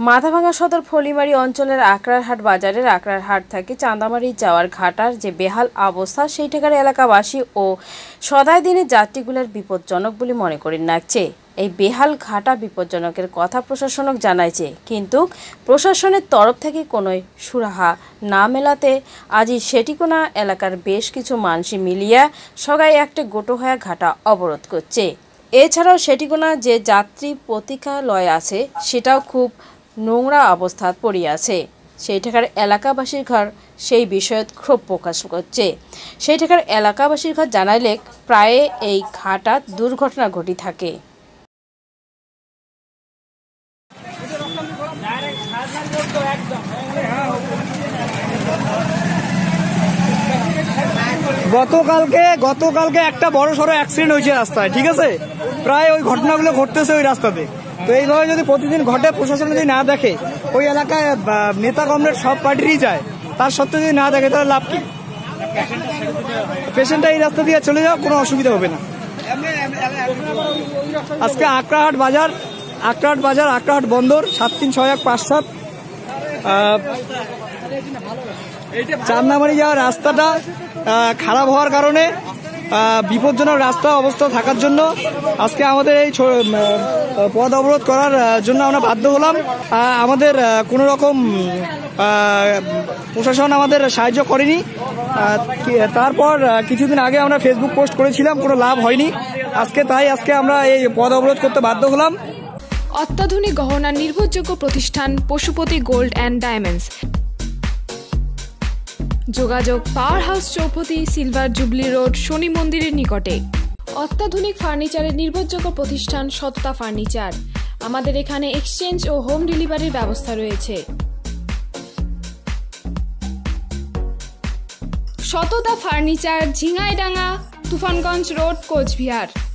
মাথাভাঙা সদর ফলিমারি অঞ্চলের আকরারহাট বাজারের আকরারহাট থেকে চাঁদামারি যাওয়ার ঘাটার যে বেহাল অবস্থা সেইটাকার এলাকাবাসী ও সদাই দিনের যাত্রীগুলোর বিপজ্জনক বলে মনে করেন নাকছে। এই বেহাল ঘাটা বিপজ্জনকের কথা প্রশাসনক জানাইছে, কিন্তু প্রশাসনের তরফ থেকে কোনো সুরাহা না মেলাতে আজই সেটিকোনা এলাকার বেশ কিছু মানুষই মিলিয়া সবাই একটা গোটো হয়ে ঘাটা অবরোধ করছে। এছাড়াও সেটিকোনা যে যাত্রী প্রতীক্ষালয় আছে সেটাও খুব নোংরা অবস্থাত পড়িয়াছে। সেইটাকার এলাকাবাসীর ঘর সেই বিষয়ে ক্ষোভ প্রকাশ করছে। সেইটাকার এলাকাবাসীর ঘর জানাইলে প্রায় এই ঘাটাত দুর্ঘটনা ঘটি থাকে। গতকালকে একটা বড় সড়ো অ্যাক্সিডেন্ট হয়েছে রাস্তায়, ঠিক আছে? প্রায় ওই ঘটনাগুলো ঘটতেছে ওই রাস্তাতে। তো এইভাবে যদি প্রতিদিন ঘটে, প্রশাসন যদি না দেখে, ওই এলাকায় নেতা কমরেড সব পার্টিরই যায়, তার সত্ত্বেও যদি না দেখে তাহলে লাভ কি? পেশেন্টটা এই রাস্তা দিয়ে চলে যাও, কোনো অসুবিধা হবে না। আজকে আকরারহাট বাজার আকরারহাট বন্দর 736157 চান্দামারি যাওয়ার রাস্তাটা খারাপ হওয়ার কারণে, বিপজ্জনক রাস্তা অবস্থা থাকার জন্য আজকে আমাদের এই পথ অবরোধ করার জন্য আমরা বাধ্য হলাম। আমাদের কোনো রকম প্রশাসন আমাদের সাহায্য করেনি। তারপর কিছুদিন আগে আমরা ফেসবুক পোস্ট করেছিলাম, কোনো লাভ হয়নি। আজকে আমরা এই পথ অবরোধ করতে বাধ্য হলাম। অত্যাধুনিক গহনার নির্ভরযোগ্য প্রতিষ্ঠান পশুপতি গোল্ড অ্যান্ড ডায়মন্ডস। যোগাযোগ power house Choupati, silver jubilee road, শনি মন্দিরের নিকটে। অত্যাধুনিক ফার্নিচারের নির্ভরযোগ্য প্রতিষ্ঠান সততা ফার্নিচার। আমাদের এখানে এক্সচেঞ্জ ও হোম ডেলিভারির ব্যবস্থা রয়েছে। Satata furniture, Jhingaidanga, Tufanganj road, Cooch Behar.